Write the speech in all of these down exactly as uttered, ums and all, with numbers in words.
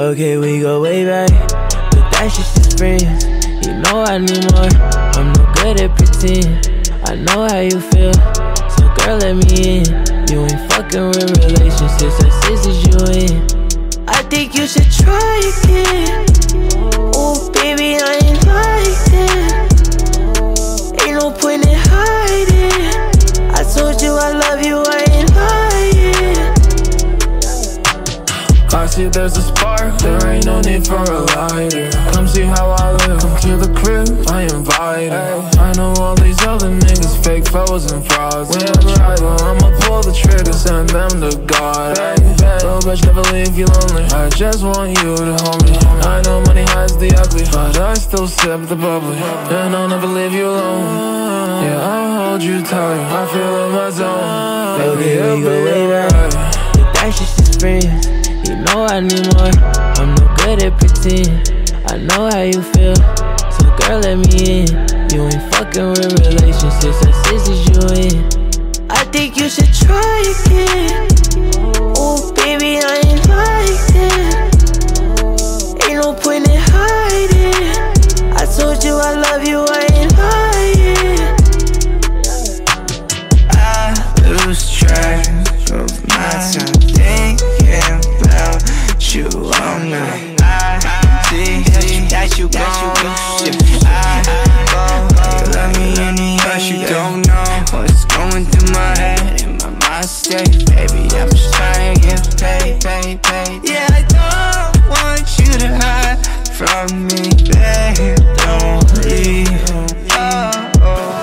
Okay, we go way back, but that's just friends. You know I need more, I'm no good at pretend. I know how you feel, so girl let me in. You ain't fucking with relationships, that's is you in. I think you should try again. Oh baby, I ain't like that. Ain't no point in hiding. I told you I love you, I ain't lying. I see there's a spark, there ain't no need for a lighter. Come see how I live, come kill the crib, I invited. I know all these other niggas fake foes and frauds. Whenever I go, I'ma pull the trigger, send them to God. Little bitch, never leave you lonely, I just want you to hold me. I know money hides the ugly, but I still sip the bubbly. And I'll never leave you alone. Yeah, I'll hold you tight, I feel in my zone. Baby, we go way back, but that's just friends. You know I need more, I'm no good at pretend. I know how you feel, so girl let me in. You ain't fucking with relationships, that's is you in. I think you should try again. Oh baby, I ain't like that. Ain't no point in hiding. I told you I love you, I ain't lying. I lose track of my time thinking about you all night. I see that you gone. I go, you love me anyway. You don't know what's going through my head and my mind state. Baby, I'm just trying to get paid, paid, paid. Yeah, I don't want you to hide from me, babe. Don't leave. Oh,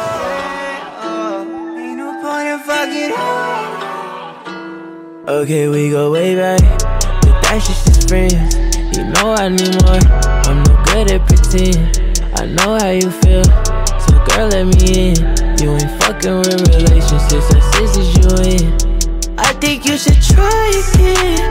oh. Ain't no point in fucking home. Okay, we go way back, but that's just friends. You know I need more, I'm no good at pretend. I know how you feel, so girl let me in. You ain't fucking with relationships, that's is you in. I think you should try again.